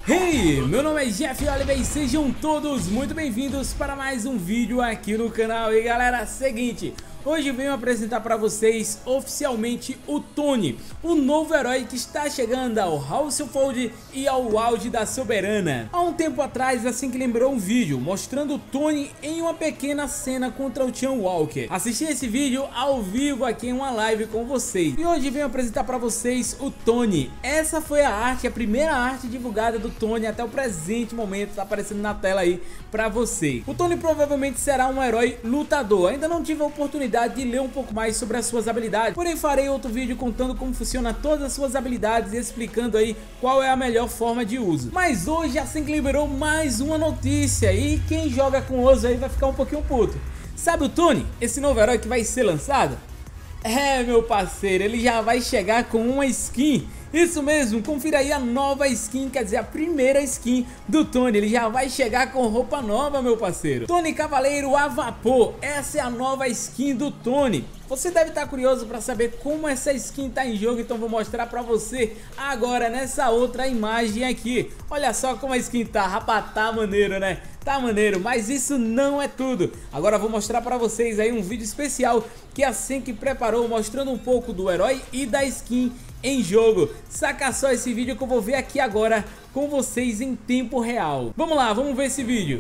Hey, meu nome é Jeff Oliver e sejam todos muito bem-vindos para mais um vídeo aqui no canal. E galera, seguinte, hoje venho apresentar para vocês oficialmente o Tony, o novo herói que está chegando ao House of Fold e ao auge da Soberana. Há um tempo atrás, assim que lembrou um vídeo mostrando o Tony em uma pequena cena contra o Tian Walker. Assisti esse vídeo ao vivo aqui em uma live com vocês. E hoje venho apresentar para vocês o Tony. Essa foi a arte, a primeira arte divulgada do Tony até o presente momento, está aparecendo na tela aí para você. O Tony provavelmente será um herói lutador. Ainda não tive a oportunidade de ler um pouco mais sobre as suas habilidades, porém farei outro vídeo contando como funciona todas as suas habilidades e explicando aí qual é a melhor forma de uso. Mas hoje assim que liberou mais uma notícia e quem joga com o Oso aí vai ficar um pouquinho puto. Sabe o Tony, esse novo herói que vai ser lançado? É, meu parceiro, ele já vai chegar com uma skin. Isso mesmo, confira aí a nova skin, quer dizer, a primeira skin do Tony. Ele já vai chegar com roupa nova, meu parceiro. Tony Cavaleiro a vapor, essa é a nova skin do Tony. Você deve estar curioso para saber como essa skin tá em jogo, então vou mostrar para você agora nessa outra imagem aqui. Olha só como a skin tá, rapaz, tá maneiro, né? Tá maneiro, mas isso não é tudo. Agora vou mostrar para vocês aí um vídeo especial que assim que preparou, mostrando um pouco do herói e da skin em jogo. Saca só esse vídeo que eu vou ver aqui agora com vocês em tempo real. Vamos lá, vamos ver esse vídeo.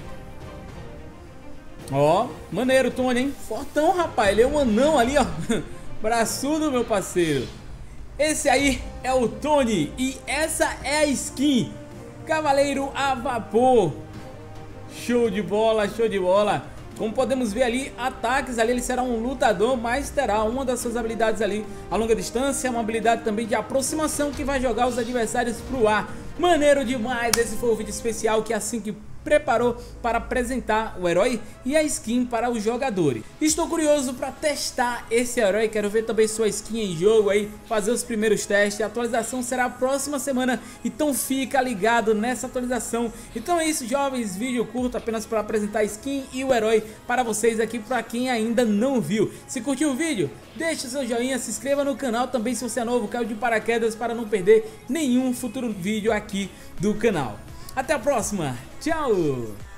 Ó, maneiro Tony, hein? Fortão, rapaz, ele é um anão ali, ó. Braçudo, meu parceiro. Esse aí é o Tony e essa é a skin Cavaleiro a vapor. Show de bola, show de bola. Como podemos ver ali, ataques ali, ele será um lutador, mas terá uma das suas habilidades ali a longa distância, uma habilidade também de aproximação que vai jogar os adversários pro ar. Maneiro demais, esse foi o vídeo especial que assim que preparou para apresentar o herói e a skin para os jogadores. Estou curioso para testar esse herói, quero ver também sua skin em jogo aí, fazer os primeiros testes. A atualização será a próxima semana, então fica ligado nessa atualização. Então é isso, jovens, vídeo curto apenas para apresentar a skin e o herói para vocês aqui, para quem ainda não viu. Se curtiu o vídeo, deixe seu joinha, se inscreva no canal também se você é novo, caiu de paraquedas para não perder nenhum futuro vídeo aqui do canal. Até a próxima, tchau!